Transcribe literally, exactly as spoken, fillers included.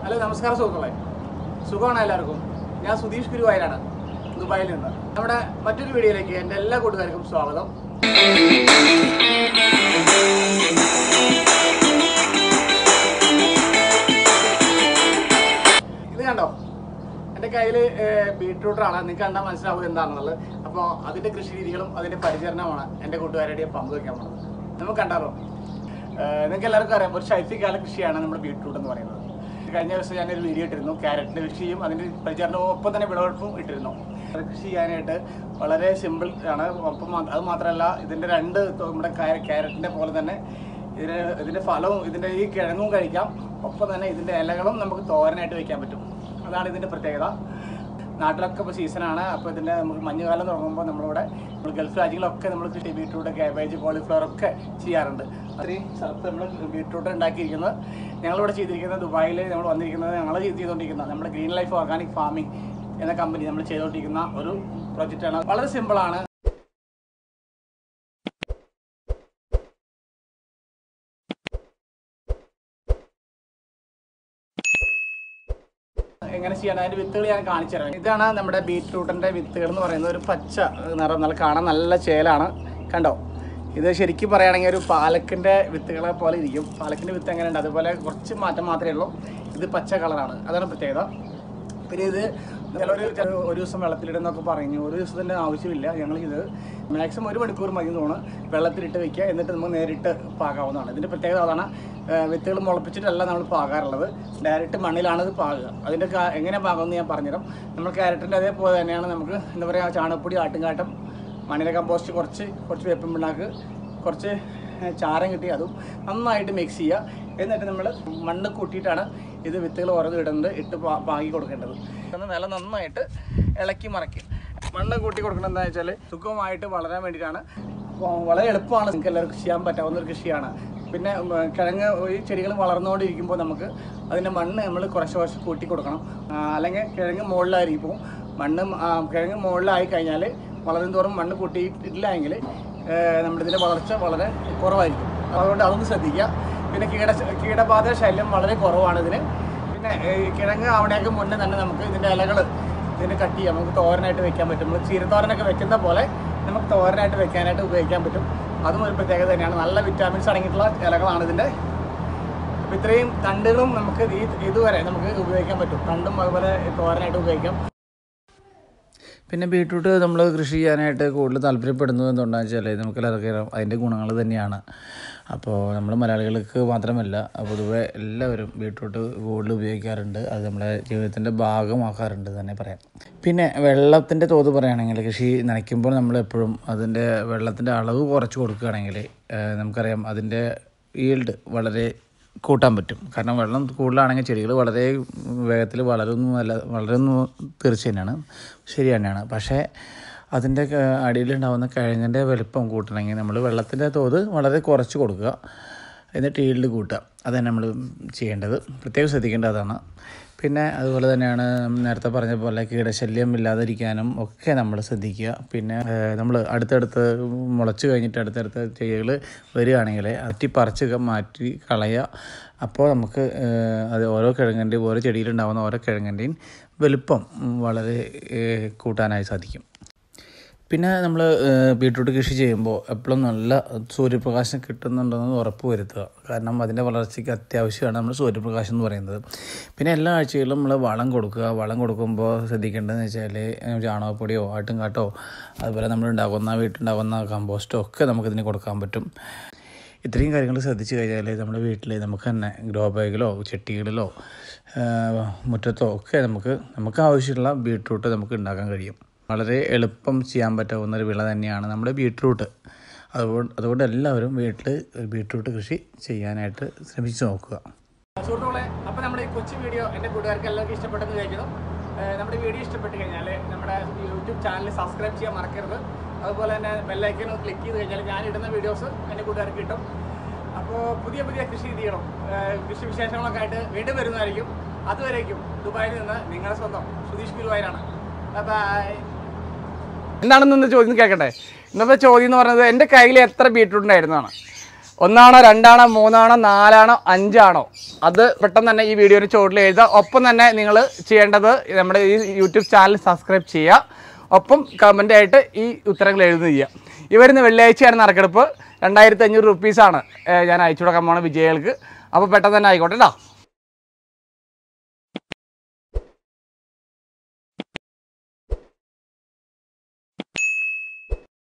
Hello നമസ്കാരം സുഹൃത്തുക്കളെ, സുഖമാണ് എല്ലാവർക്കും. ഞാൻ സുധീഷ് ഗുരുവായൂരാണ്, ദുബായിൽ നിന്ന്. നമ്മുടെ മറ്റൊരു വീഡിയോയിലേക്ക് എൻ്റെ എല്ലാ കൂട്ടുകാർക്കും സ്വാഗതം. ഇത് കണ്ടോ, എൻ്റെ കയ്യിൽ ബീട്രൂട്ടാണ്. നിങ്ങൾക്ക് കണ്ടാൽ മനസ്സിലാവും എന്താണെന്നുള്ളത്. അപ്പോൾ അതിൻ്റെ കൃഷി രീതികളും അതിൻ്റെ പരിചരണമാണ് എൻ്റെ കൂട്ടുകാരുടെ പങ്കുവയ്ക്കാൻ പോകുന്നത്. നമുക്ക് കണ്ടാലോ? നിങ്ങൾക്ക് എല്ലാവർക്കും അറിയാം, ഒരു ശൈത്യകാല കൃഷിയാണ് നമ്മുടെ ബീട്രൂട്ട് എന്ന് പറയുന്നത്. കഴിഞ്ഞ ദിവസം ഞാനൊരു വീഡിയോ ഇട്ടിരുന്നു, ക്യാരറ്റിൻ്റെ കൃഷിയും അതിൻ്റെ പരിചരണവും ഒപ്പം തന്നെ വിളവെടുപ്പും ഇട്ടിരുന്നു. അത് കൃഷി ചെയ്യാനായിട്ട് വളരെ സിമ്പിൾ ആണ്. ഒപ്പം അത് മാത്രമല്ല, ഇതിൻ്റെ രണ്ട് നമ്മുടെ ക്യാരറ്റിൻ്റെ പോലെ തന്നെ ഇതിന് ഇതിൻ്റെ ഫലവും ഇതിൻ്റെ ഈ കിഴങ്ങും കഴിക്കാം. ഒപ്പം തന്നെ ഇതിൻ്റെ ഇലകളും നമുക്ക് തോരനായിട്ട് വയ്ക്കാൻ പറ്റും. അതാണ് ഇതിൻ്റെ പ്രത്യേകത. നാട്ടിലൊക്കെ ഇപ്പോൾ സീസണാണ്. അപ്പോൾ ഇതിൻ്റെ നമുക്ക് മഞ്ഞുകാലം തുടങ്ങുമ്പോൾ നമ്മളിവിടെ നമ്മൾ ഗൾഫ് രാജ്യങ്ങളൊക്കെ നമ്മൾ കൃഷി ബീട്രൂട്ട്, കാബേജ്, കോളിഫ്ലവർ ഒക്കെ ചെയ്യാറുണ്ട്. അത്രയും സ്ഥലത്ത് നമ്മൾ ബീട്രൂട്ട് ഉണ്ടാക്കിയിരിക്കുന്നത് ഞങ്ങളിവിടെ ചെയ്തിരിക്കുന്നത് ദുബായിൽ നമ്മൾ വന്നിരിക്കുന്നത് ഞങ്ങൾ ചെയ്തുകൊണ്ടിരിക്കുന്ന നമ്മുടെ ഗ്രീൻ ലൈഫ് ഓർഗാനിക് ഫാമിംഗ് എന്ന കമ്പനി നമ്മൾ ചെയ്തുകൊണ്ടിരിക്കുന്ന ഒരു പ്രോജക്റ്റാണ്. വളരെ സിമ്പിളാണ്. എങ്ങനെ ചെയ്യാൻ അതിൻ്റെ വിത്തുകൾ ഞാൻ കാണിച്ചു തരാം. ഇതാണ് നമ്മുടെ ബീറ്റ്റൂട്ടിൻ്റെ വിത്തുകൾ എന്ന് പറയുന്നത്. ഒരു പച്ച നിറം, നല്ല കാണാൻ നല്ല ചേലാണ്. കണ്ടോ, ഇത് ശരിക്കും പറയുകയാണെങ്കിൽ ഒരു പാലക്കിൻ്റെ വിത്തുകളെ പോലെ ഇരിക്കും. പാലക്കിൻ്റെ വിത്ത് എങ്ങനെയുണ്ട് അതുപോലെ കുറച്ച് മാറ്റം മാത്രമേ ഉള്ളൂ. ഇത് പച്ച കളറാണ്, അതാണ് പ്രത്യേകത. പിന്നെ ഇത് ചിലർ ഒരു ദിവസം വെള്ളത്തിലിടുന്നൊക്കെ പറഞ്ഞു. ഒരു ദിവസത്തിൻ്റെ ആവശ്യമില്ല. ഞങ്ങൾ ഇത് മാക്സിമം ഒരു മണിക്കൂർ മതി തോന്നുന്നു വെള്ളത്തിലിട്ട് വയ്ക്കുക. എന്നിട്ട് നമുക്ക് നേരിട്ട് പാകാവുന്നതാണ്. ഇതിൻ്റെ പ്രത്യേകത അതാണ്. വിത്തുകൾ മുളപ്പിച്ചിട്ടല്ല നമ്മൾ പാകാറുള്ളത്, ഡയറക്റ്റ് മണ്ണിലാണ് ഇത് പാകുക. അതിൻ്റെ എങ്ങനെ പാകുമെന്ന് ഞാൻ പറഞ്ഞുതരാം. നമ്മൾ ക്യാരറ്റിൻ്റെ അതേപോലെ തന്നെയാണ് നമുക്ക് എന്താ പറയുക, ചാണകപ്പൊടി, ആട്ടുംകാട്ടം, മണ്ണിര കമ്പോസ്റ്റ്, കുറച്ച് കുറച്ച് വേപ്പിൻ പിണ്ണാക്ക്, കുറച്ച് ചാരം കിട്ടി അതും നന്നായിട്ട് മിക്സ് ചെയ്യുക. എന്നിട്ട് നമ്മൾ മണ്ണ് കൂട്ടിയിട്ടാണ് ഇത് വിത്തുകൾ ഓരോന്നും ഇടുന്നത്, ഇട്ട് പാകി കൊടുക്കേണ്ടത്. നില നന്നായിട്ട് ഇളക്കി മറക്കി മണ്ണ് കൂട്ടി കൊടുക്കേണ്ടത് എന്താ വെച്ചാൽ സുഖമായിട്ട് വളരാൻ വേണ്ടിയിട്ടാണ്. വളരെ എളുപ്പമാണ്, നിങ്ങൾക്ക് എല്ലാവർക്കും ചെയ്യാൻ പറ്റാവുന്ന ഒരു കൃഷിയാണ്. പിന്നെ കിഴങ്ങ് ഈ ചെടികൾ വളർന്നുകൊണ്ടിരിക്കുമ്പോൾ നമുക്ക് അതിൻ്റെ മണ്ണ് നമ്മൾ കുറച്ച് കുറച്ച് കൂട്ടി കൊടുക്കണം. അല്ലെങ്കിൽ കിഴങ്ങ് മുകളിലായിരിക്കും. മണ്ണ് കിഴങ്ങ് മുകളിലായി കഴിഞ്ഞാൽ വളരും തോറും മണ്ണ് കൂട്ടിയിട്ടില്ല എങ്കിൽ നമ്മുടെ ഇതിൻ്റെ വളർച്ച വളരെ കുറവായിരിക്കും. അതുകൊണ്ട് അതൊന്ന് ശ്രദ്ധിക്കുക. പിന്നെ കീട കീടബാധ ശല്യം വളരെ കുറവാണ് ഇതിന്. പിന്നെ കിഴങ്ങ് അവിടെയൊക്കെ മുന്നേ തന്നെ നമുക്ക് ഇതിൻ്റെ ഇലകൾ ഇതിന് കട്ട് ചെയ്യാം. നമുക്ക് തോരനായിട്ട് വെക്കാൻ പറ്റും. നമ്മൾ ചീരത്തോരനൊക്കെ വെക്കുന്ന പോലെ നമുക്ക് തോരനായിട്ട് വെക്കാനായിട്ട് ഉപയോഗിക്കാൻ പറ്റും. അതും ഒരു പ്രത്യേകത തന്നെയാണ്. നല്ല വിറ്റാമിൻസ് അടങ്ങിയിട്ടുള്ള ഇലകളാണ് ഇതിൻ്റെ. അപ്പോൾ ഇത്രയും തണ്ടുകളും നമുക്ക് ഈ ഇതുവരെ നമുക്ക് ഉപയോഗിക്കാൻ പറ്റും. തണ്ടും അതുപോലെ തോരനായിട്ട് ഉപയോഗിക്കാം. പിന്നെ ബീട്രൂട്ട് നമ്മൾ കൃഷി ചെയ്യാനായിട്ട് കൂടുതൽ താല്പര്യപ്പെടുന്നത് എന്തുകൊണ്ടാണെന്ന് വെച്ചാൽ നമുക്കെല്ലാവർക്കും അതിൻ്റെ ഗുണങ്ങൾ തന്നെയാണ്. അപ്പോൾ നമ്മൾ മലയാളികൾക്ക് മാത്രമല്ല, പൊതുവെ എല്ലാവരും ബീട്രൂട്ട് കൂടുതൽ ഉപയോഗിക്കാറുണ്ട്. അത് നമ്മുടെ ജീവിതത്തിൻ്റെ ഭാഗമാക്കാറുണ്ട് തന്നെ പറയാം. പിന്നെ വെള്ളത്തിൻ്റെ തോത് പറയുകയാണെങ്കിൽ കൃഷി നനയ്ക്കുമ്പോൾ നമ്മളെപ്പോഴും അതിൻ്റെ വെള്ളത്തിൻ്റെ അളവ് കുറച്ച് കൊടുക്കുകയാണെങ്കിൽ നമുക്കറിയാം അതിൻ്റെ ഈൽഡ് വളരെ കൂട്ടാൻ പറ്റും. കാരണം വെള്ളം കൂടുതലാണെങ്കിൽ ചെടികൾ വളരെ വേഗത്തിൽ വളരുന്നല്ല വളരുന്നു തീർച്ച തന്നെയാണ്, ശരി തന്നെയാണ്. പക്ഷേ അതിൻ്റെ അടിയിലുണ്ടാകുന്ന കിഴങ്ങിൻ്റെ വലുപ്പം കൂട്ടണമെങ്കിൽ നമ്മൾ വെള്ളത്തിൻ്റെ തോത് വളരെ കുറച്ച് കൊടുക്കുക, എന്നിട്ട് ഈൽഡ് കൂട്ടുക. അതാണ് നമ്മൾ ചെയ്യേണ്ടത്. പ്രത്യേകം ശ്രദ്ധിക്കേണ്ടത് അതാണ്. പിന്നെ അതുപോലെ തന്നെയാണ് നേരത്തെ പറഞ്ഞ പോലെ കീടശല്യം ഇല്ലാതിരിക്കാനും ഒക്കെ നമ്മൾ ശ്രദ്ധിക്കുക. പിന്നെ നമ്മൾ അടുത്തടുത്ത് മുളച്ച് കഴിഞ്ഞിട്ട് അടുത്തടുത്ത് ചെടികൾ വരികയാണെങ്കിൽ അറ്റി പറിച്ച് മാറ്റി കളയുക. അപ്പോൾ നമുക്ക് അത് ഓരോ കിഴങ്ങിൻ്റെയും ഓരോ ചെടിയിലുണ്ടാകുന്ന ഓരോ കിഴങ്ങിൻ്റെയും വലുപ്പം വളരെ കൂട്ടാനായി സാധിക്കും. പിന്നെ നമ്മൾ ബീട്രൂട്ട് കൃഷി ചെയ്യുമ്പോൾ എപ്പോഴും നല്ല സൂര്യപ്രകാശം കിട്ടുന്നുണ്ടെന്ന് ഉറപ്പ് വരുത്തുക. കാരണം അതിൻ്റെ വളർച്ചയ്ക്ക് അത്യാവശ്യമാണ് നമ്മൾ സൂര്യപ്രകാശം എന്ന് പറയുന്നത്. പിന്നെ എല്ലാ ആഴ്ചയിലും നമ്മൾ വളം കൊടുക്കുക. വളം കൊടുക്കുമ്പോൾ ശ്രദ്ധിക്കേണ്ടതെന്ന് വെച്ചാൽ ചാണകപ്പൊടിയോ ആട്ടുംകാട്ടോ അതുപോലെ നമ്മൾ ഉണ്ടാകുന്ന വീട്ടിലുണ്ടാകുന്ന കമ്പോസ്റ്റോ ഒക്കെ നമുക്കിതിന് കൊടുക്കാൻ പറ്റും. ഇത്രയും കാര്യങ്ങൾ ശ്രദ്ധിച്ചു കഴിഞ്ഞാൽ നമ്മുടെ വീട്ടിൽ നമുക്ക് തന്നെ ഗ്രോ ബാഗിലോ ചട്ടികളിലോ മുറ്റത്തോ ഒക്കെ നമുക്ക് നമുക്ക് ആവശ്യമുള്ള ബീട്രൂട്ട് നമുക്ക് ഉണ്ടാക്കാൻ കഴിയും. വളരെ എളുപ്പം ചെയ്യാൻ പറ്റാവുന്ന ഒരു വിള തന്നെയാണ് നമ്മുടെ ബീട്രൂട്ട്. അതുകൊണ്ട് അതുകൊണ്ട് എല്ലാവരും വീട്ടിൽ ബീട്രൂട്ട് കൃഷി ചെയ്യാനായിട്ട് ശ്രമിച്ചു നോക്കുക. സുഹൃത്തുക്കളെ, അപ്പോൾ നമ്മുടെ ഈ കൊച്ചു വീഡിയോ എൻ്റെ കൂട്ടുകാർക്ക് എല്ലാവർക്കും ഇഷ്ടപ്പെട്ടെന്ന് വിചാരിക്കുന്നു. നമ്മുടെ വീഡിയോ ഇഷ്ടപ്പെട്ട് കഴിഞ്ഞാൽ നമ്മുടെ യൂട്യൂബ് ചാനൽ സബ്സ്ക്രൈബ് ചെയ്യാൻ മറക്കരുത്. അതുപോലെ തന്നെ ബെല്ലൈക്കൺ ക്ലിക്ക് ചെയ്ത് കഴിഞ്ഞാൽ ഞാൻ ഇടുന്ന വീഡിയോസ് എൻ്റെ കൂട്ടുകാർക്ക് കിട്ടും. അപ്പോൾ പുതിയ പുതിയ കൃഷി രീതികളും കൃഷി വിശേഷങ്ങളൊക്കെ ആയിട്ട് വീണ്ടും വരുന്നതായിരിക്കും. അതുവരേക്കും ദുബായിൽ നിന്ന് നിങ്ങളുടെ സ്വന്തം സുധീഷ് ഗുരുവായൂരാണ്. ബൈ. എന്താണെന്ന് ചോദ്യം കേൾക്കട്ടെ. ഇന്നത്തെ ചോദ്യം എന്ന് പറയുന്നത് എൻ്റെ കയ്യിൽ എത്ര ബീട്രൂട്ട് ഉണ്ടായിരുന്നതാണ്. ഒന്നാണോ രണ്ടാണോ മൂന്നാണോ നാലാണോ അഞ്ചാണോ അത് പെട്ടെന്ന് തന്നെ ഈ വീഡിയോയുടെ ചുവട്ടിൽ എഴുതുക. ഒപ്പം തന്നെ നിങ്ങൾ ചെയ്യേണ്ടത് നമ്മുടെ ഈ യൂട്യൂബ് ചാനൽ സബ്സ്ക്രൈബ് ചെയ്യുക. ഒപ്പം കമൻ്റ് ആയിട്ട് ഈ ഉത്തരങ്ങൾ എഴുതുക ചെയ്യുക. ഈ വരുന്ന വെള്ളിയാഴ്ചയാണ് നറുക്കെടുപ്പ്. രണ്ടായിരത്തി അഞ്ഞൂറ് റുപ്പീസാണ് ഞാൻ അയച്ചു കൊടുക്കാൻ പോണ വിജയികൾക്ക്. അപ്പോൾ പെട്ടെന്ന് തന്നെ ആയിക്കോട്ടെ കേട്ടോ.